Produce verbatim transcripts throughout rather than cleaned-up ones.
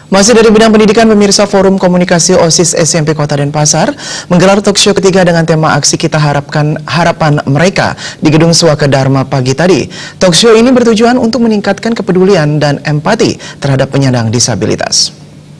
Masih dari bidang pendidikan, pemirsa, Forum Komunikasi OSIS S M P Kota Denpasar menggelar talk show ketiga dengan tema Aksi Kita Harapkan Harapan Mereka di Gedung Suaka Dharma pagi tadi. Talk show ini bertujuan untuk meningkatkan kepedulian dan empati terhadap penyandang disabilitas.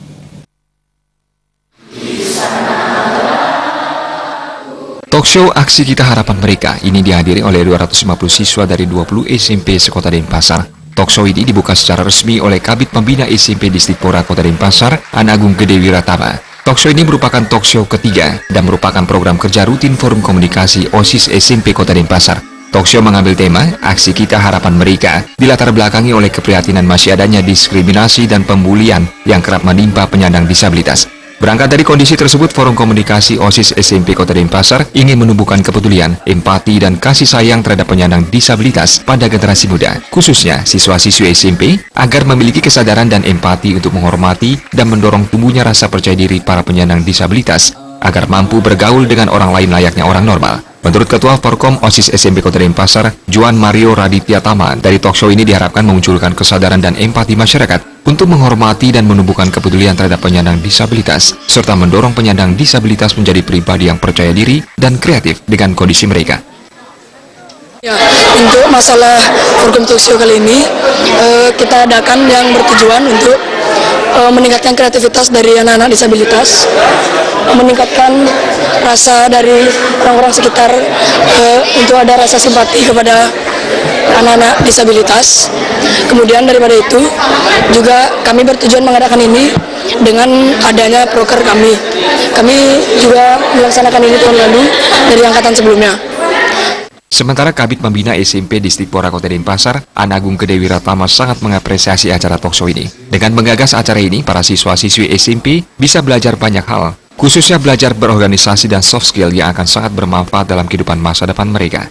Talk show Aksi Kita Harapan Mereka ini dihadiri oleh dua ratus lima puluh siswa dari dua puluh S M P sekota Denpasar. Talk show ini dibuka secara resmi oleh Kabid Pembina S M P Distipora Kota Denpasar, Anagung Gede Wiratama. Talk show ini merupakan talk show ketiga dan merupakan program kerja rutin Forum Komunikasi OSIS S M P Kota Denpasar. Talk show mengambil tema Aksi Kita Harapan Mereka, dilatar belakangi oleh keprihatinan masih adanya diskriminasi dan pembulian yang kerap menimpa penyandang disabilitas. Berangkat dari kondisi tersebut, Forum Komunikasi OSIS S M P Kota Denpasar ingin menumbuhkan kepedulian, empati, dan kasih sayang terhadap penyandang disabilitas pada generasi muda, khususnya siswa-siswi S M P, agar memiliki kesadaran dan empati untuk menghormati dan mendorong tumbuhnya rasa percaya diri para penyandang disabilitas, agar mampu bergaul dengan orang lain layaknya orang normal. Menurut Ketua Forkom OSIS S M P Kota Denpasar, Juan Mario Raditya Tama, dari talk show ini diharapkan memunculkan kesadaran dan empati masyarakat untuk menghormati dan menumbuhkan kepedulian terhadap penyandang disabilitas, serta mendorong penyandang disabilitas menjadi pribadi yang percaya diri dan kreatif dengan kondisi mereka. Ya, untuk masalah Forum Talk Show kali ini, eh, kita adakan yang bertujuan untuk eh, meningkatkan kreativitas dari anak-anak disabilitas, meningkatkan rasa dari orang-orang sekitar eh, untuk ada rasa simpati kepada anak-anak disabilitas. Kemudian daripada itu juga kami bertujuan mengadakan ini dengan adanya proker kami. Kami juga melaksanakan ini tahun lalu dari angkatan sebelumnya. Sementara Kabid Pembina S M P Distipora Kota Denpasar, Anagung Gede Wiratama, sangat mengapresiasi acara talk show ini. Dengan menggagas acara ini, para siswa-siswi S M P bisa belajar banyak hal, khususnya belajar berorganisasi dan soft skill yang akan sangat bermanfaat dalam kehidupan masa depan mereka.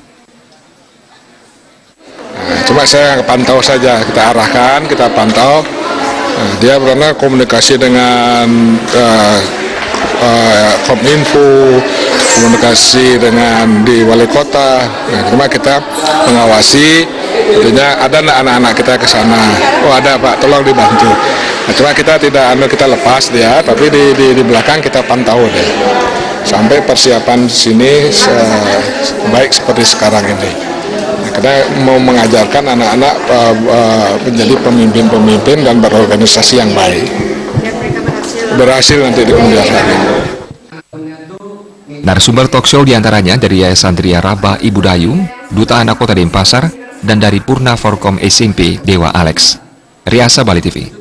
Nah, cuma saya pantau saja, kita arahkan, kita pantau. Nah, dia benar komunikasi dengan uh, uh, Kominfo, komunikasi dengan di wali kota. Nah, cuma kita mengawasi, tentunya ada anak-anak kita ke sana. Oh ada Pak, tolong dibantu. Nah, cuma kita tidak ambil kita lepas dia, tapi di, di, di belakang kita pantau deh. Sampai persiapan sini se baik seperti sekarang ini. Kita mau mengajarkan anak-anak uh, uh, menjadi pemimpin-pemimpin dan berorganisasi yang baik. Berhasil nanti di kemudian hari. Narasumber talk show diantaranya dari Yayasan Tria Raba Ibu Dayung, Duta Anak Kota Denpasar, dan dari Purna Forkom S M P Dewa Alex. Riasa Bali T V.